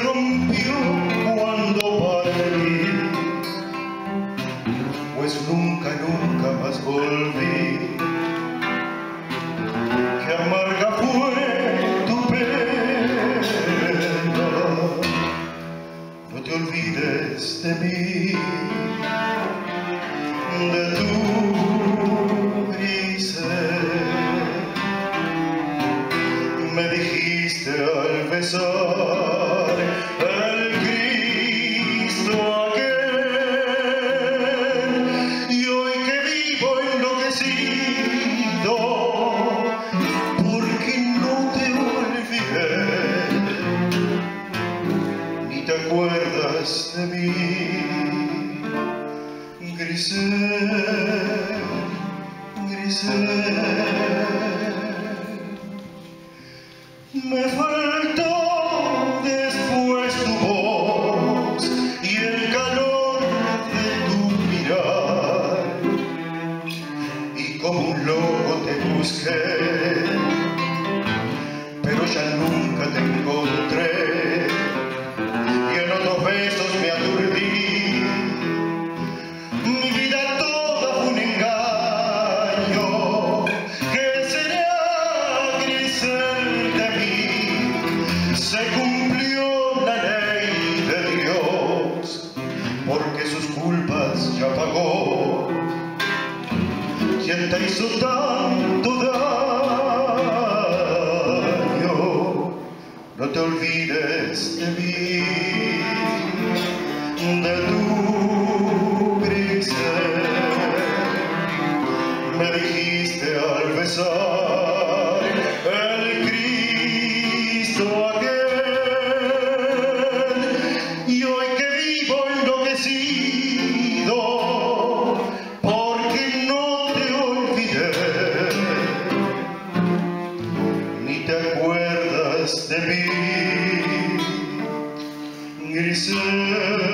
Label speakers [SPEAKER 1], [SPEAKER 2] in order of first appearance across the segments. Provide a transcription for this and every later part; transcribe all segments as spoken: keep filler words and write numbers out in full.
[SPEAKER 1] rompió cuando partí, pues nunca, nunca más volví. Qué amarga fue tu pena, no te olvides de mí, de tu gris. Me dijiste al besar el Cristo aquel, y hoy que vivo enloquecido, porque no te olvidé, ni te acuerdas de mí, Grisel, Grisel. Me faltó después tu voz y el calor de tu mirar, y como un loco te busqué, pero ya nunca te encontré, y en otros besos me aturdí. Mi vida toda fue un engaño. ¿Qué será, Grisel, de mí? Se cumplió la ley de Dios, porque sus culpas ya pagó. ¿Quién te hizo tanto daño? No te olvides de mí, de tu grisel. Me dijiste al besar el Cristo aquel, y hoy que vivo enloquecido, porque no te olvidé, ni te acuerdas de mí, Grisel.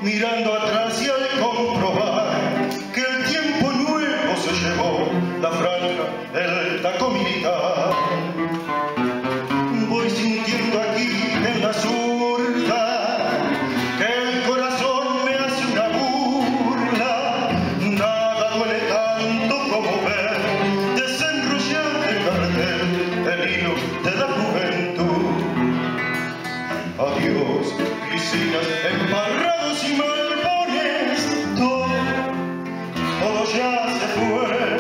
[SPEAKER 1] mirando atrás y al comprobar que el tiempo nuevo se llevó la franja, el taco militar. Voy sintiendo aquí en la zurda que el corazón me hace una burla. Nada duele tanto como ver desenrollar el cartel, el hilo de la juventud. Adiós, piscinas, embarrados y malbones, todo, todo ya se fue.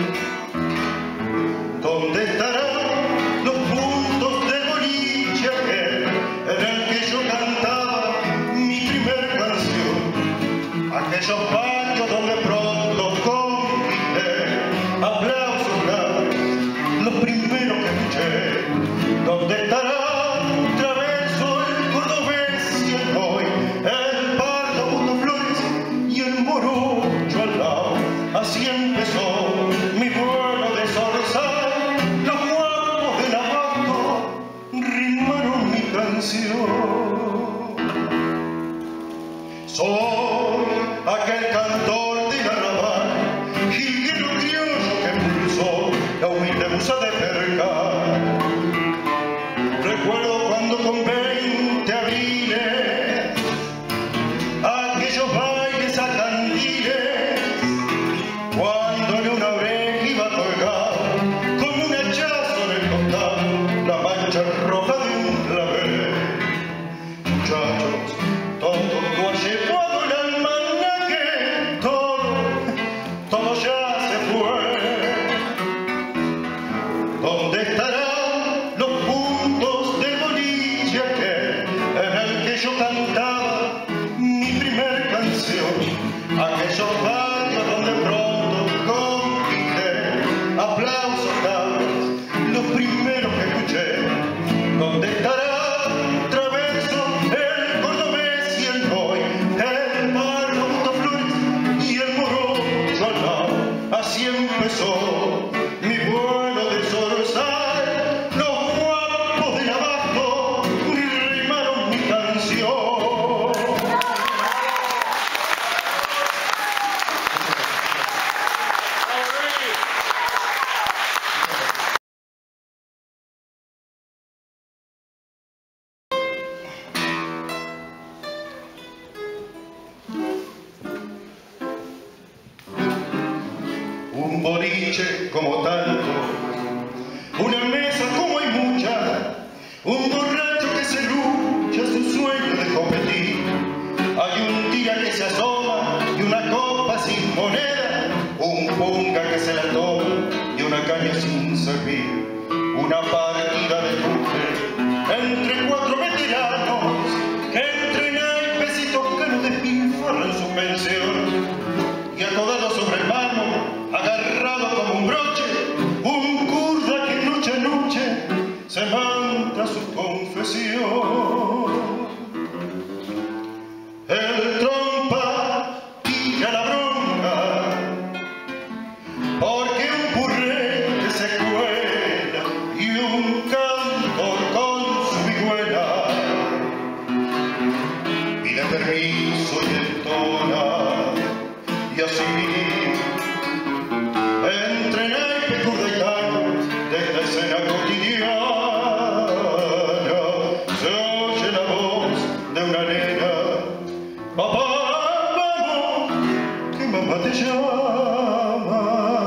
[SPEAKER 1] ¿Dónde estarán los puntos de boliche aquel en el que yo cantaba mi primer canción? Aquellos baños donde pronto conquisté aplausos graves, los primeros que escuché. ¿Dónde estarán? Así empezó mi vuelo de zorzal, los guapos del abasto rimaron mi canción. Soy aquel cantor de arrabal, jilguero criollo que pulsó la humilde musa de percal. Recuerdo cuando con veinte abriles aquellos bailes a candiles, cuando en una oreja iba colgado como un hachazo en el costado la mancha roja de un clavel. Muchachos, todo lo ha llevado el almanaque, todo, todo ya se fue. ¿Dónde estarán los puntos del boliche aquel en el que yo cantaba mi primer canción? Aquellos barrios donde pronto aplausos dados, los primeros que escuché. ¿Dónde estará Traverso, el cordobés y el Roy, el barro Botaflores y el morocho al lado? Así empezó mi vuelo de zorzal, los guapos del abasto rimaron mi canción. Un boliche como tanto, una mesa como hay muchas, un borracho que se lucha su sueño de competir. Hay un tira que se asoma y una copa sin moneda, un punga que se la toma y una caña sin servir. Una partida de fútbol entre cuatro veteranos que entre naipes y tocanos despilfarran su pensión. Y acodado sobre el mármol, agarrado como un broche, un kurda que noche a noche se manda su confesión. El trompa tira la bronca porque un purrete se cuela y un cantor con su vihuela pide permiso y entona. Y así, entre naipe, curda y tango, de esta escena cotidiana, se oye la voz de una nena: papá, vamos, que mamá te llama.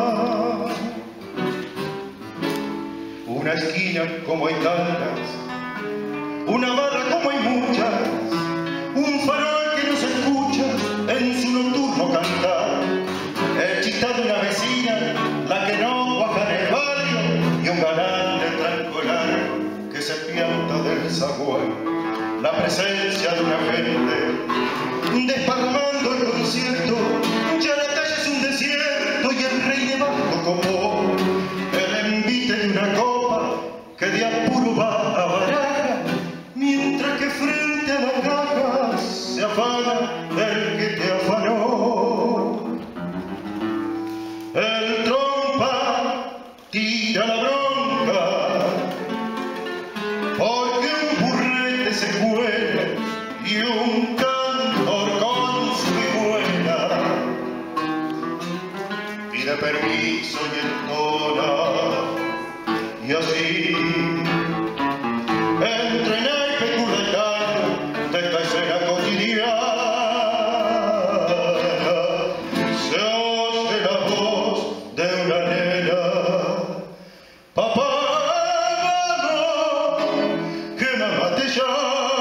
[SPEAKER 1] Una esquina como hay tantas, una barra como hay muchas, un farol que no se escucha en su nocturno cantar, el chistá de una vecina, la que no baja en el barrio, y un galán de tranco largo que se pianta del zaguán. La presencia de una gente desparramando el concierto, ya la calle es un desierto y el rey de bajo copó el envite de una copa que de apuro va a baraja, mientras que frente a la caja se afana el que te afanó. El trompa tira la bronca porque un burrete se cuela y un cantor con pide permiso y entona, y así, entre naipe y curretaño de esta escena cotidiana, se oye la voz de una nena: papá, vamos, que mamá te llama.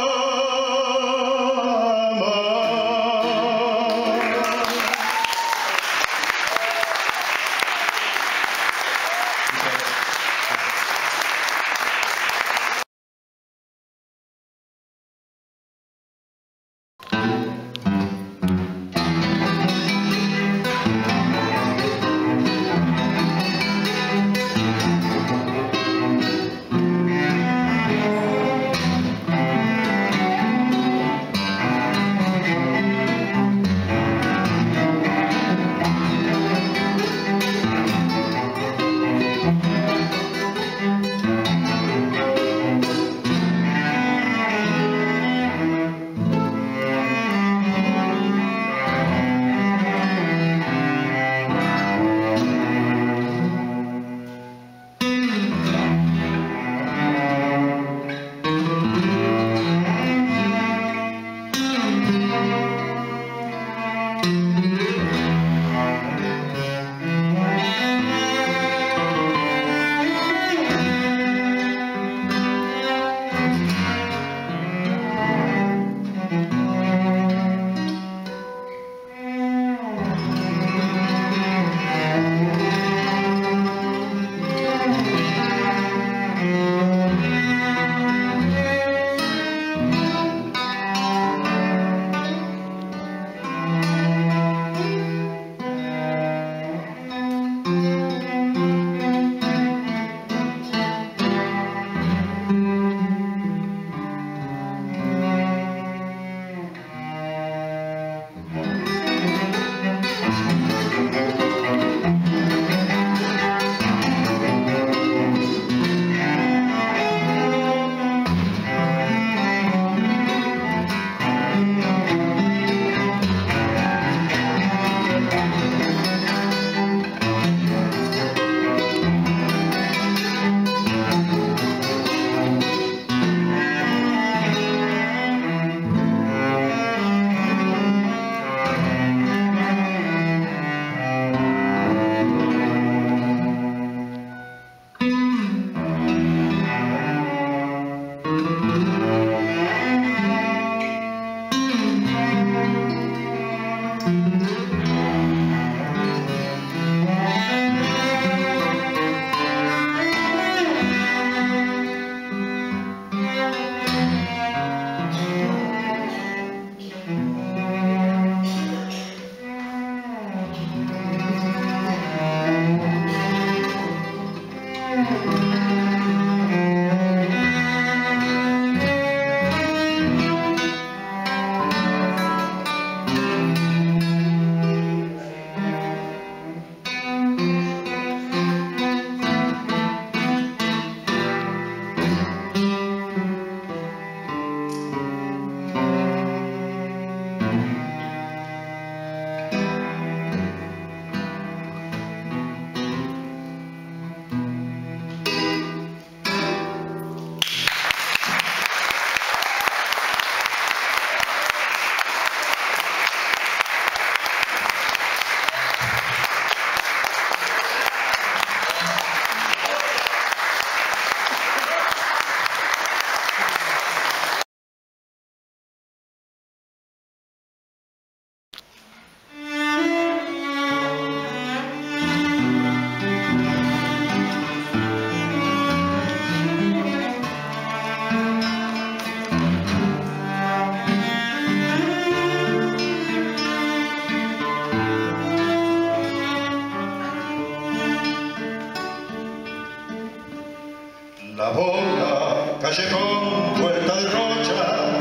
[SPEAKER 1] La Boca, callejón, puerta de rocha,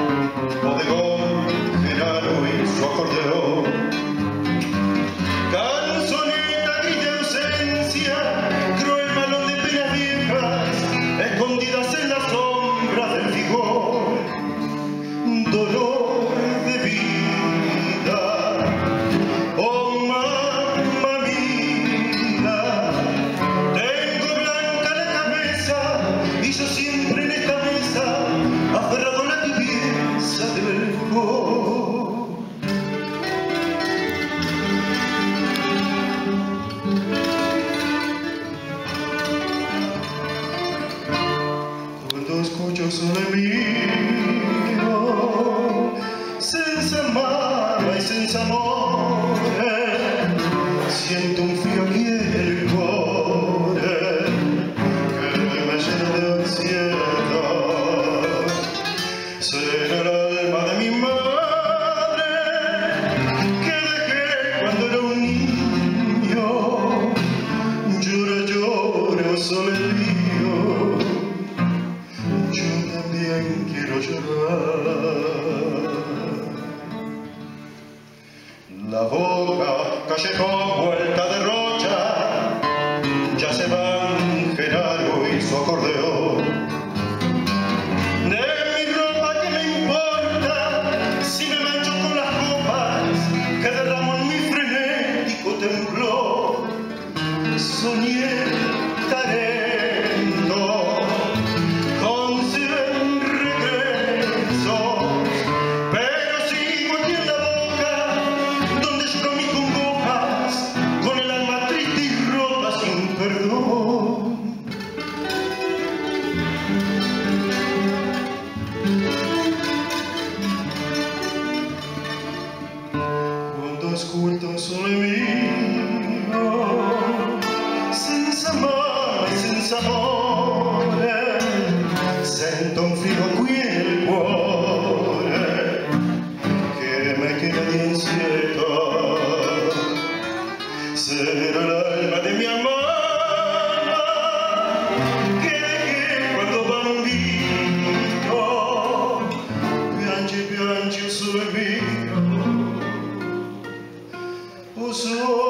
[SPEAKER 1] bodegón, Genaro y su acordeón. Canzoneta gris de ausencia, cruel malón de penas viejas, escondidas en las sombras del figón. Dolor de vida, oh mamma mía. senza amore, siento un frío aquí en el cuore que me llena de ansiedad. Será el alma de mi madre que dejé cuando era un niño. Llora, llora, sole mío, yo también quiero llorar. La boca, callejón, vuelta de rocha, ya se van Genaro y su acordeón. De mi ropa que me importa, si me mancho con las copas que derramo en mi frenético temblor. Soñé Tarento con cien regresos, pero sigo aquí en la boca donde lloro mis congojas con el alma triste y rota sin perdón. Quando ascolto un sole mio, senza mare, senza amore, sento un filo qui nel cuore che me queda di ansiedad. Será el alma de mi amada che dejé quando bambino, piange, piange il sole mio, oh, sole